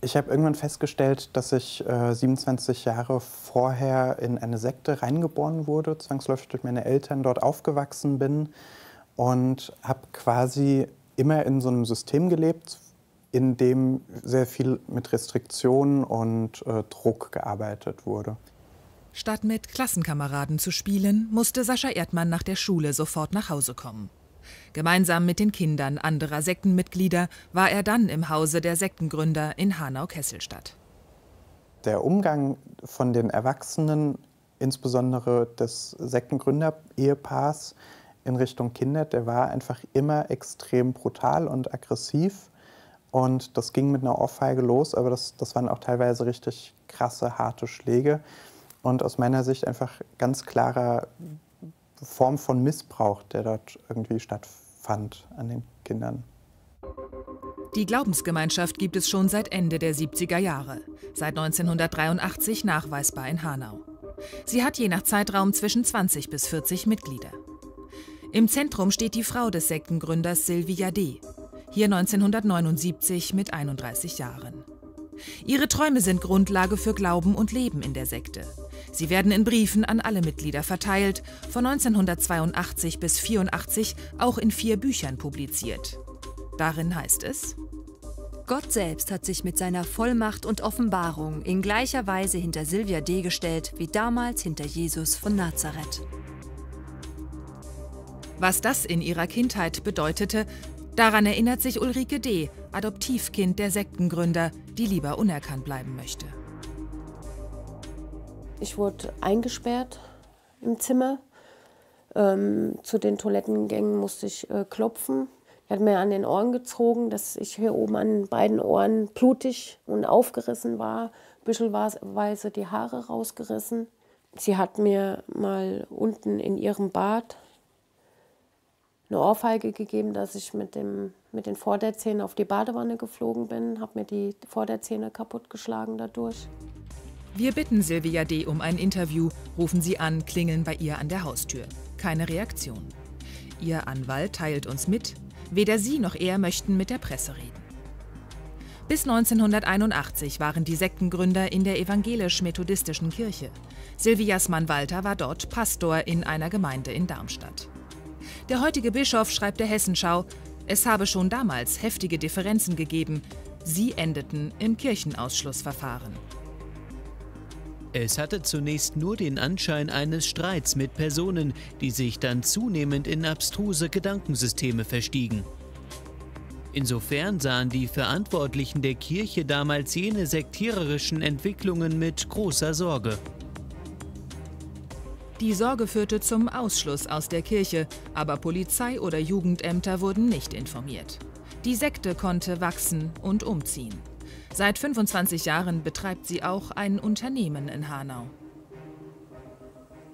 Ich habe irgendwann festgestellt, dass ich 27 Jahre vorher in eine Sekte reingeboren wurde, zwangsläufig durch meine Eltern dort aufgewachsen bin und habe quasi immer in so einem System gelebt, in dem sehr viel mit Restriktionen und Druck gearbeitet wurde. Statt mit Klassenkameraden zu spielen, musste Sascha Erdmann nach der Schule sofort nach Hause kommen. Gemeinsam mit den Kindern anderer Sektenmitglieder war er dann im Hause der Sektengründer in Hanau-Kesselstadt. Der Umgang von den Erwachsenen, insbesondere des Sektengründer-Ehepaars in Richtung Kinder, der war einfach immer extrem brutal und aggressiv. Und das ging mit einer Ohrfeige los, aber das waren auch teilweise richtig krasse, harte Schläge. Und aus meiner Sicht einfach ganz klarer Form von Missbrauch, der dort irgendwie stattfand an den Kindern. Die Glaubensgemeinschaft gibt es schon seit Ende der 70er Jahre, seit 1983 nachweisbar in Hanau. Sie hat je nach Zeitraum zwischen 20 bis 40 Mitglieder. Im Zentrum steht die Frau des Sektengründers Silvia D., hier 1979 mit 31 Jahren. Ihre Träume sind Grundlage für Glauben und Leben in der Sekte. Sie werden in Briefen an alle Mitglieder verteilt, von 1982 bis 1984 auch in 4 Büchern publiziert. Darin heißt es: Gott selbst hat sich mit seiner Vollmacht und Offenbarung in gleicher Weise hinter Silvia D. gestellt, wie damals hinter Jesus von Nazareth. Was das in ihrer Kindheit bedeutete, daran erinnert sich Ulrike D., Adoptivkind der Sektengründer, die lieber unerkannt bleiben möchte. Ich wurde eingesperrt im Zimmer. Zu den Toilettengängen musste ich klopfen. Er hat mir an den Ohren gezogen, dass ich hier oben an beiden Ohren blutig und aufgerissen war, büschelweise die Haare rausgerissen. Sie hat mir mal unten in ihrem Bad eine Ohrfeige gegeben, dass ich mit den Vorderzähnen auf die Badewanne geflogen bin, habe mir die Vorderzähne kaputtgeschlagen dadurch. Wir bitten Silvia D. um ein Interview, rufen sie an, klingeln bei ihr an der Haustür. Keine Reaktion. Ihr Anwalt teilt uns mit, weder sie noch er möchten mit der Presse reden. Bis 1981 waren die Sektengründer in der evangelisch-methodistischen Kirche. Silvias Mann Walter war dort Pastor in einer Gemeinde in Darmstadt. Der heutige Bischof schreibt der Hessenschau, es habe schon damals heftige Differenzen gegeben. Sie endeten im Kirchenausschlussverfahren. Es hatte zunächst nur den Anschein eines Streits mit Personen, die sich dann zunehmend in abstruse Gedankensysteme verstiegen. Insofern sahen die Verantwortlichen der Kirche damals jene sektiererischen Entwicklungen mit großer Sorge. Die Sorge führte zum Ausschluss aus der Kirche, aber Polizei oder Jugendämter wurden nicht informiert. Die Sekte konnte wachsen und umziehen. Seit 25 Jahren betreibt sie auch ein Unternehmen in Hanau.